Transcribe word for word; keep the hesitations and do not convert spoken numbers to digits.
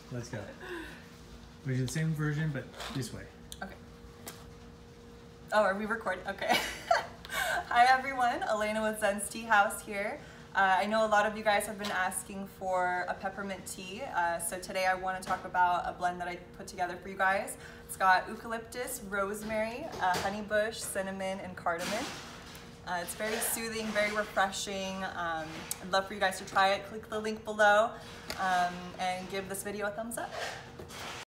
Let's go. We do the same version, but this way. Okay. Oh, are we recording? Okay. Hi everyone, Elena with Zen's Tea House here. Uh, I know a lot of you guys have been asking for a peppermint tea, uh, so today I want to talk about a blend that I put together for you guys. It's got eucalyptus, rosemary, uh, honeybush, cinnamon, and cardamom. Uh, it's very soothing, very refreshing. Um, I'd love for you guys to try it. Click the link below um, and give this video a thumbs up.